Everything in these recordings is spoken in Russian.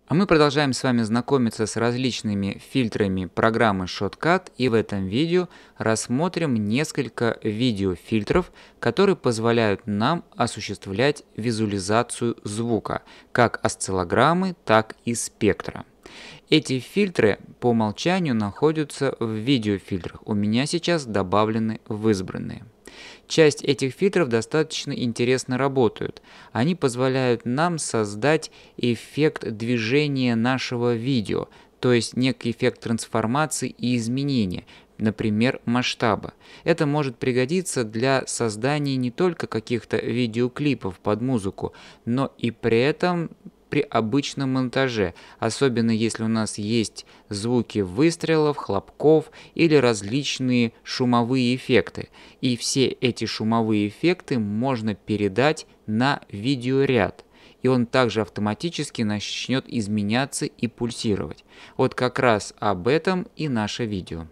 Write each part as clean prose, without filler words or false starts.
А мы продолжаем с вами знакомиться с различными фильтрами программы Shotcut, и в этом видео рассмотрим несколько видеофильтров, которые позволяют нам осуществлять визуализацию звука, как осциллограммы, так и спектра. Эти фильтры по умолчанию находятся в видеофильтрах. У меня сейчас добавлены в избранные. Часть этих фильтров достаточно интересно работают. Они позволяют нам создать эффект движения нашего видео, то есть некий эффект трансформации и изменения, например, масштаба. Это может пригодиться для создания не только каких-то видеоклипов под музыку, но и при этом при обычном монтаже, особенно если у нас есть звуки выстрелов, хлопков или различные шумовые эффекты. И все эти шумовые эффекты можно передать на видеоряд, и он также автоматически начнет изменяться и пульсировать. Вот как раз об этом и наше видео.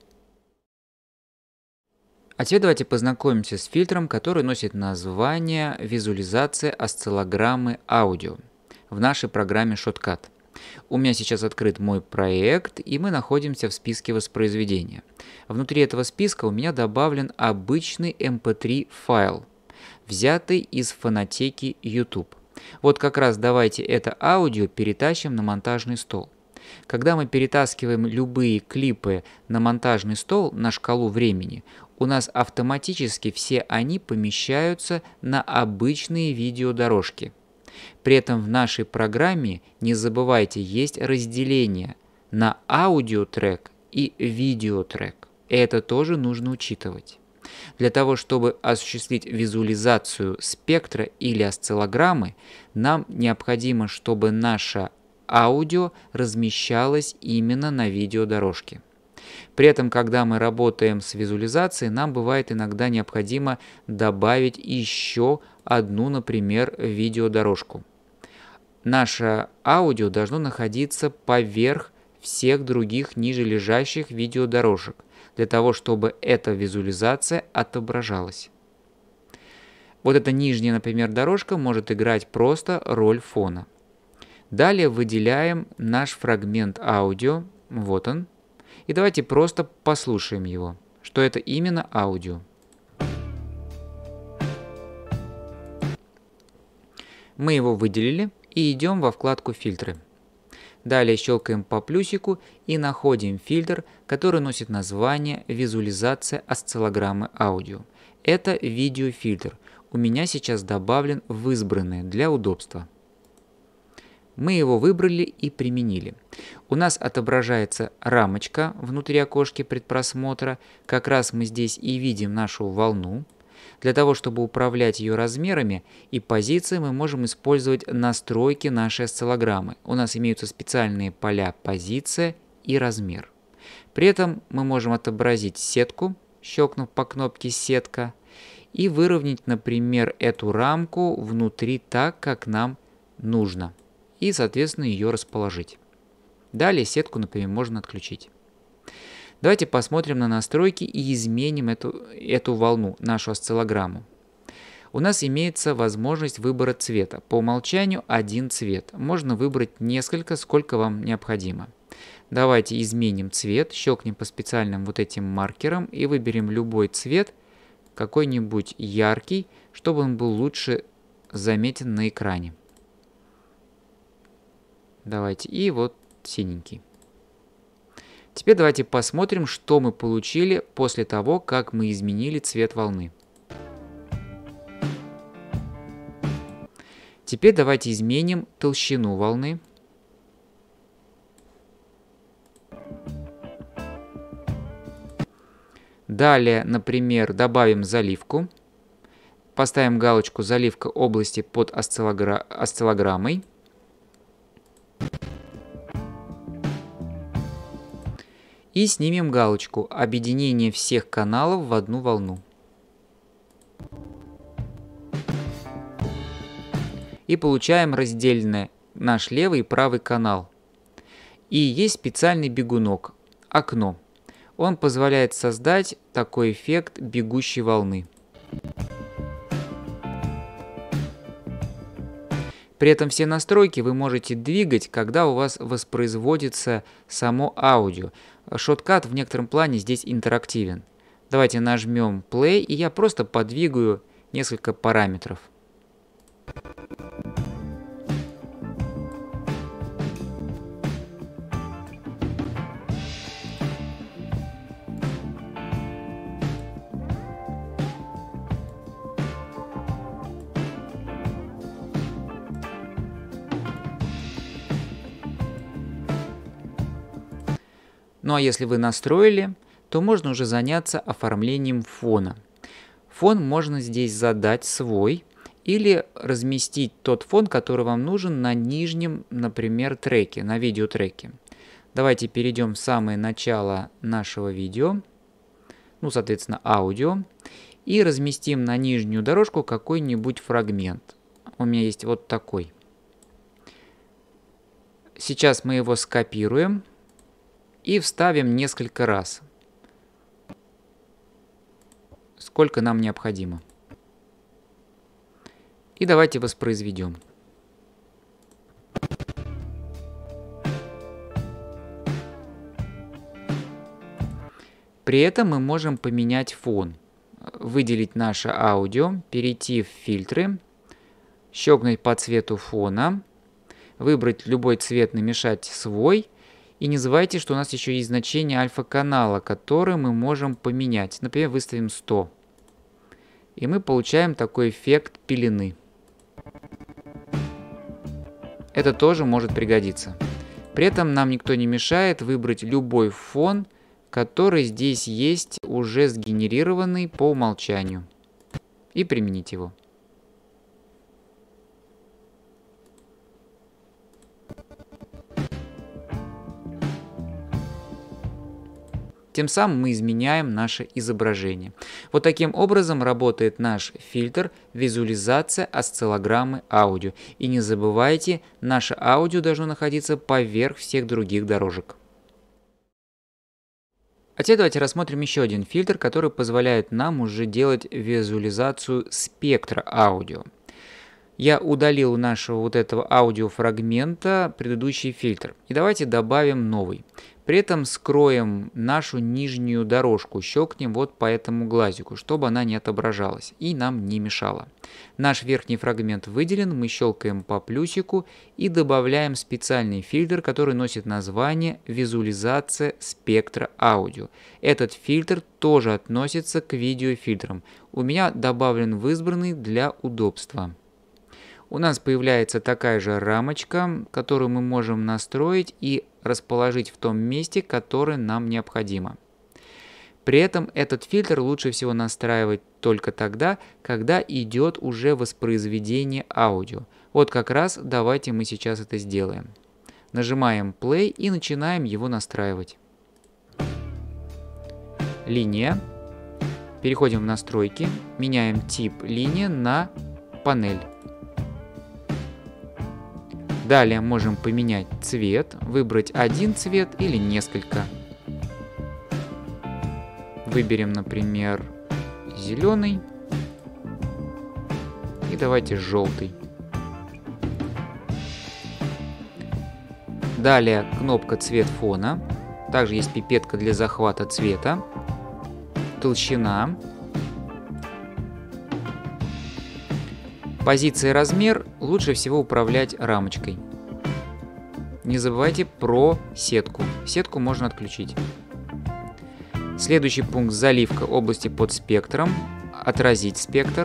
А теперь давайте познакомимся с фильтром, который носит название «Визуализация осциллограммы аудио» в нашей программе Shotcut. У меня сейчас открыт мой проект, и мы находимся в списке воспроизведения. Внутри этого списка у меня добавлен обычный MP3 файл, взятый из фонотеки YouTube. Вот как раз давайте это аудио перетащим на монтажный стол. Когда мы перетаскиваем любые клипы на монтажный стол на шкалу времени, у нас автоматически все они помещаются на обычные видеодорожки. При этом в нашей программе, не забывайте, есть разделение на аудиотрек и видеотрек. Это тоже нужно учитывать. Для того, чтобы осуществить визуализацию спектра или осциллограммы, нам необходимо, чтобы наше аудио размещалось именно на видеодорожке. При этом, когда мы работаем с визуализацией, нам бывает иногда необходимо добавить еще одну, например, видеодорожку. Наше аудио должно находиться поверх всех других ниже лежащих видеодорожек, для того, чтобы эта визуализация отображалась. Вот эта нижняя, например, дорожка может играть просто роль фона. Далее выделяем наш фрагмент аудио, вот он, и давайте просто послушаем его, что это именно аудио. Мы его выделили и идем во вкладку «Фильтры». Далее щелкаем по плюсику и находим фильтр, который носит название «Визуализация осциллограммы аудио». Это видеофильтр. У меня сейчас добавлен в избранные для удобства. Мы его выбрали и применили. У нас отображается рамочка внутри окошки предпросмотра. Как раз мы здесь и видим нашу волну. Для того, чтобы управлять ее размерами и позицией, мы можем использовать настройки нашей осциллограммы. У нас имеются специальные поля «Позиция» и «Размер». При этом мы можем отобразить сетку, щелкнув по кнопке «Сетка», и выровнять, например, эту рамку внутри так, как нам нужно, и, соответственно, ее расположить. Далее сетку, например, можно отключить. Давайте посмотрим на настройки и изменим эту волну, нашу осциллограмму. У нас имеется возможность выбора цвета. По умолчанию один цвет. Можно выбрать несколько, сколько вам необходимо. Давайте изменим цвет, щелкнем по специальным вот этим маркерам и выберем любой цвет, какой-нибудь яркий, чтобы он был лучше заметен на экране. Давайте, и вот синенький. Теперь давайте посмотрим, что мы получили после того, как мы изменили цвет волны. Теперь давайте изменим толщину волны. Далее, например, добавим заливку. Поставим галочку «Заливка области под осциллограммой». И снимем галочку «Объединение всех каналов в одну волну». И получаем раздельно наш левый и правый канал. И есть специальный бегунок – окно. Он позволяет создать такой эффект бегущей волны. При этом все настройки вы можете двигать, когда у вас воспроизводится само аудио. Shotcut в некотором плане здесь интерактивен. Давайте нажмем play, и я просто подвигаю несколько параметров. Ну а если вы настроили, то можно уже заняться оформлением фона. Фон можно здесь задать свой или разместить тот фон, который вам нужен на нижнем, например, треке, на видеотреке. Давайте перейдем в самое начало нашего видео, ну, соответственно, аудио, и разместим на нижнюю дорожку какой-нибудь фрагмент. У меня есть вот такой. Сейчас мы его скопируем и вставим несколько раз, сколько нам необходимо. И давайте воспроизведем. При этом мы можем поменять фон, выделить наше аудио, перейти в фильтры, щелкнуть по цвету фона, выбрать любой цвет, намешать свой. И не забывайте, что у нас еще есть значение альфа-канала, который мы можем поменять. Например, выставим 100. И мы получаем такой эффект пелены. Это тоже может пригодиться. При этом нам никто не мешает выбрать любой фон, который здесь есть, уже сгенерированный по умолчанию, и применить его. Тем самым мы изменяем наше изображение. Вот таким образом работает наш фильтр визуализация осциллограммы аудио. И не забывайте, наше аудио должно находиться поверх всех других дорожек. А теперь давайте рассмотрим еще один фильтр, который позволяет нам уже делать визуализацию спектра аудио. Я удалил у нашего вот этого аудиофрагмента предыдущий фильтр. И давайте добавим новый. При этом скроем нашу нижнюю дорожку, щелкнем вот по этому глазику, чтобы она не отображалась и нам не мешала. Наш верхний фрагмент выделен, мы щелкаем по плюсику и добавляем специальный фильтр, который носит название «Визуализация спектра аудио». Этот фильтр тоже относится к видеофильтрам. У меня добавлен в избранный для удобства. У нас появляется такая же рамочка, которую мы можем настроить и расположить в том месте, которое нам необходимо. При этом этот фильтр лучше всего настраивать только тогда, когда идет уже воспроизведение аудио. Вот как раз давайте мы сейчас это сделаем. Нажимаем play и начинаем его настраивать. Линия. Переходим в настройки, меняем тип линия на панель. Далее можем поменять цвет, выбрать один цвет или несколько. Выберем, например, зеленый. И давайте желтый. Далее кнопка «Цвет фона». Также есть пипетка для захвата цвета. Толщина. Позиция и размер лучше всего управлять рамочкой. Не забывайте про сетку. Сетку можно отключить. Следующий пункт — заливка области под спектром. Отразить спектр.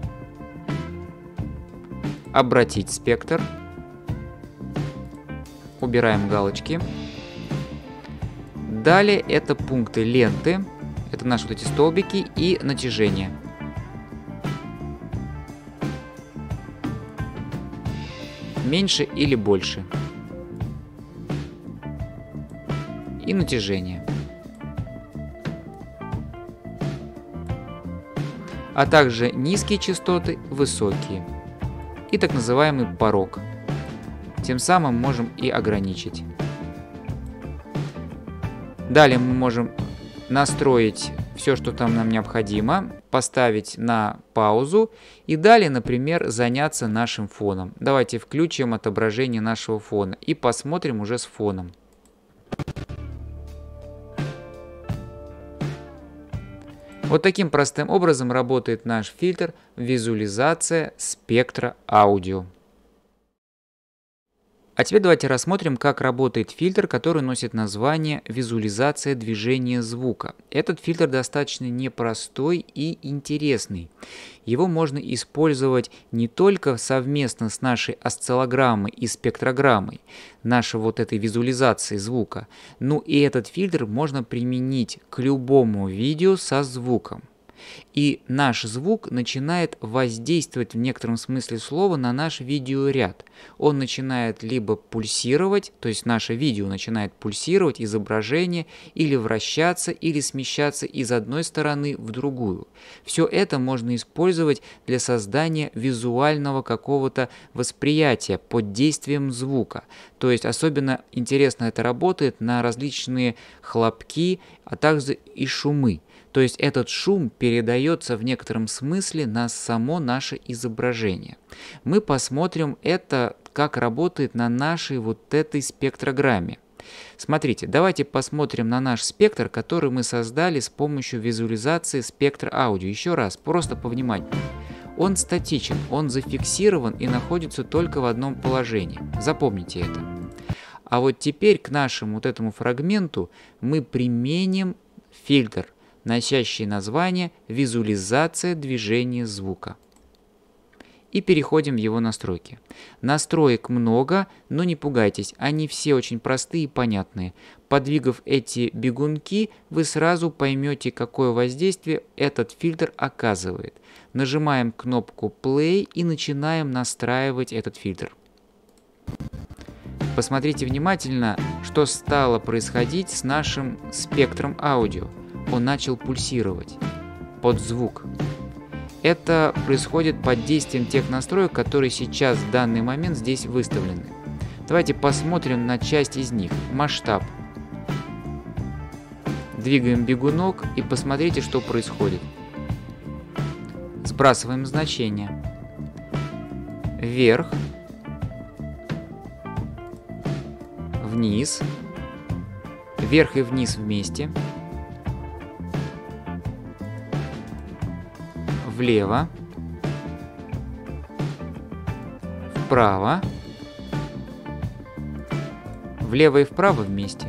Обратить спектр. Убираем галочки. Далее это пункты ленты. Это наши вот эти столбики и натяжение. Меньше или больше. И натяжение. А также низкие частоты, высокие. И так называемый порог. Тем самым можем и ограничить. Далее мы можем настроить все, что там нам необходимо. поставить на паузу и далее, например, заняться нашим фоном. Давайте включим отображение нашего фона и посмотрим уже с фоном. Вот таким простым образом работает наш фильтр визуализация спектра аудио. А теперь давайте рассмотрим, как работает фильтр, который носит название визуализация движения звука. Этот фильтр достаточно непростой и интересный. Его можно использовать не только совместно с нашей осциллограммой и спектрограммой, нашей вот этой визуализации звука, но и этот фильтр можно применить к любому видео со звуком. И наш звук начинает воздействовать в некотором смысле слова на наш видеоряд. Он начинает либо пульсировать, то есть наше видео начинает пульсировать, изображение, или вращаться, или смещаться из одной стороны в другую. Все это можно использовать для создания визуального какого-то восприятия под действием звука. То есть особенно интересно это работает на различные хлопки, а также и шумы. То есть этот шум передается в некотором смысле на само наше изображение. Мы посмотрим это, как работает на нашей вот этой спектрограмме. Смотрите, давайте посмотрим на наш спектр, который мы создали с помощью визуализации спектра аудио. Еще раз, просто повнимательнее. Он статичен, он зафиксирован и находится только в одном положении. Запомните это. А вот теперь к нашему вот этому фрагменту мы применим фильтр, носящий название «Визуализация движения звука». И переходим в его настройки. Настроек много, но не пугайтесь, они все очень простые и понятные. Подвигав эти бегунки, вы сразу поймете, какое воздействие этот фильтр оказывает. Нажимаем кнопку «Play» и начинаем настраивать этот фильтр. Посмотрите внимательно, что стало происходить с нашим спектром аудио. Он начал пульсировать под звук. Это происходит под действием тех настроек, которые сейчас в данный момент здесь выставлены. Давайте посмотрим на часть из них. Масштаб. Двигаем бегунок и посмотрите, что происходит. Сбрасываем значение. Вверх. Вниз. Вверх и вниз вместе. Влево, вправо, влево и вправо вместе.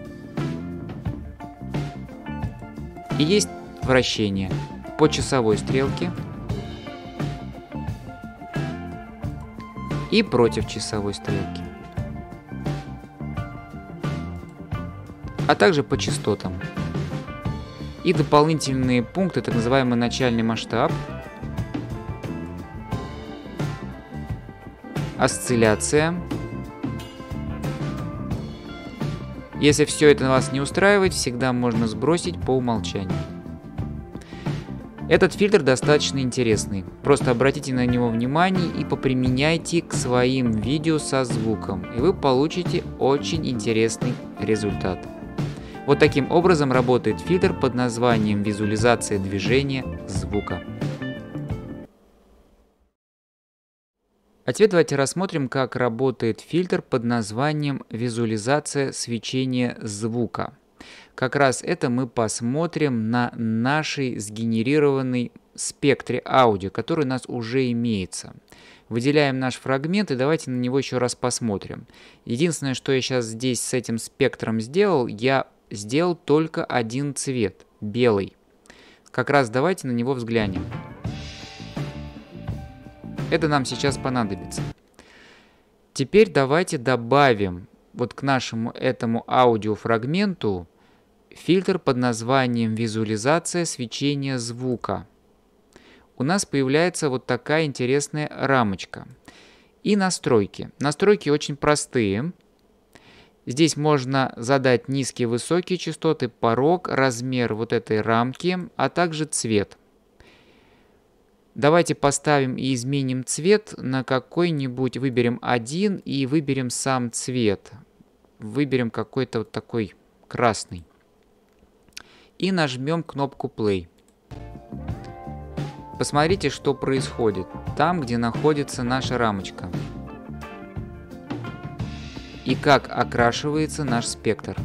И есть вращение по часовой стрелке и против часовой стрелки, а также по частотам. И дополнительные пункты, так называемый начальный масштаб, осцилляция. Если все это вас не устраивает, всегда можно сбросить по умолчанию. Этот фильтр достаточно интересный. Просто обратите на него внимание и поприменяйте к своим видео со звуком, и вы получите очень интересный результат. Вот таким образом работает фильтр под названием визуализация движения звука. А теперь давайте рассмотрим, как работает фильтр под названием визуализация свечения звука. Как раз это мы посмотрим на нашей сгенерированной спектре аудио, который у нас уже имеется. Выделяем наш фрагмент и давайте на него еще раз посмотрим. Единственное, что я сейчас здесь с этим спектром сделал, я сделал только один цвет, белый. Как раз давайте на него взглянем. Это нам сейчас понадобится. Теперь давайте добавим вот к нашему этому аудиофрагменту фильтр под названием визуализация свечения звука. У нас появляется вот такая интересная рамочка. И настройки. Настройки очень простые. Здесь можно задать низкие и высокие частоты, порог, размер вот этой рамки, а также цвет. Давайте поставим и изменим цвет на какой-нибудь, выберем один и выберем сам цвет. Выберем какой-то вот такой красный. И нажмем кнопку Play. Посмотрите, что происходит там, где находится наша рамочка. И как окрашивается наш спектр.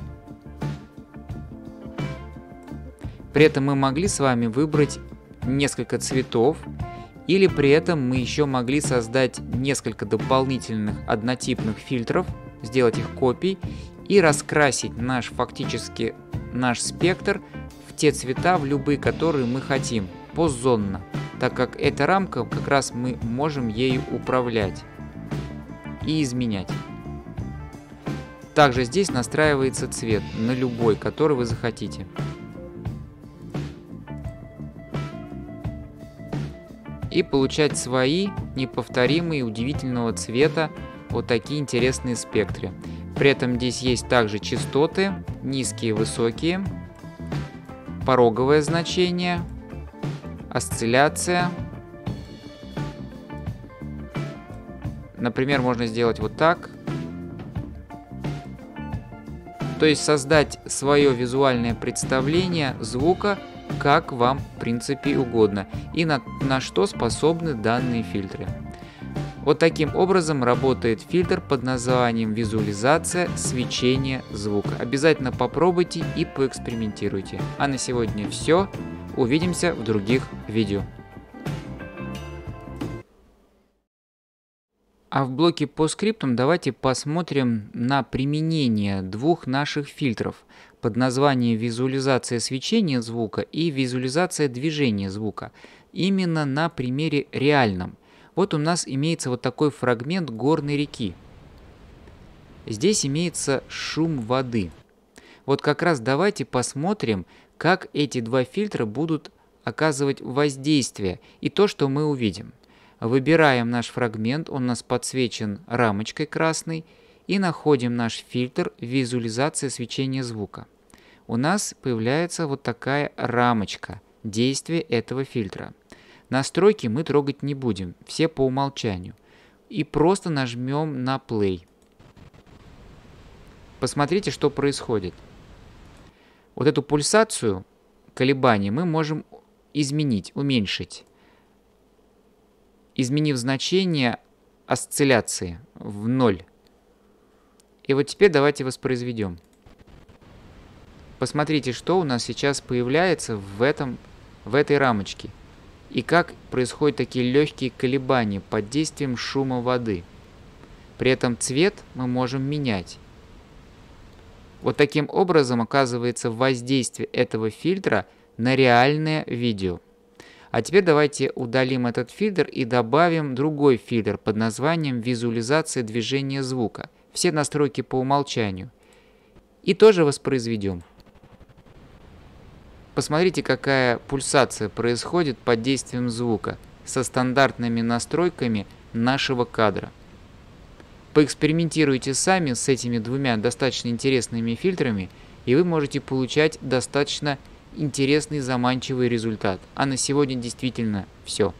При этом мы могли с вами выбрать несколько цветов, или при этом мы еще могли создать несколько дополнительных однотипных фильтров, сделать их копий и раскрасить фактически наш спектр в те цвета, в любые, которые мы хотим, позонно, так как эта рамка, как раз мы можем ею управлять и изменять. Также здесь настраивается цвет на любой, который вы захотите. И получать свои неповторимые, удивительного цвета вот такие интересные спектры. При этом здесь есть также частоты, низкие, высокие, пороговое значение, осцилляция. Например, можно сделать вот так. То есть создать свое визуальное представление звука, как вам в принципе угодно, и на что способны данные фильтры. Вот таким образом работает фильтр под названием визуализация свечения звука. Обязательно попробуйте и поэкспериментируйте. А на сегодня все. Увидимся в других видео. А в блоке по скриптам давайте посмотрим на применение двух наших фильтров под названием визуализация свечения звука и визуализация движения звука. Именно на примере реальном. Вот у нас имеется вот такой фрагмент горной реки. Здесь имеется шум воды. Вот как раз давайте посмотрим, как эти два фильтра будут оказывать воздействие и то, что мы увидим. Выбираем наш фрагмент, он у нас подсвечен рамочкой красной, и находим наш фильтр визуализация свечения звука. У нас появляется вот такая рамочка действия этого фильтра. Настройки мы трогать не будем, все по умолчанию. И просто нажмем на play. Посмотрите, что происходит. Вот эту пульсацию, колебания мы можем изменить, уменьшить, изменив значение осцилляции в 0. И вот теперь давайте воспроизведем. Посмотрите, что у нас сейчас появляется в этой рамочке. И как происходят такие легкие колебания под действием шума воды. При этом цвет мы можем менять. Вот таким образом оказывается воздействие этого фильтра на реальное видео. А теперь давайте удалим этот фильтр и добавим другой фильтр под названием визуализация движения звука. Все настройки по умолчанию. И тоже воспроизведем. Посмотрите, какая пульсация происходит под действием звука со стандартными настройками нашего кадра. Поэкспериментируйте сами с этими двумя достаточно интересными фильтрами, и вы можете получать достаточно интересный, заманчивый результат. А на сегодня действительно все.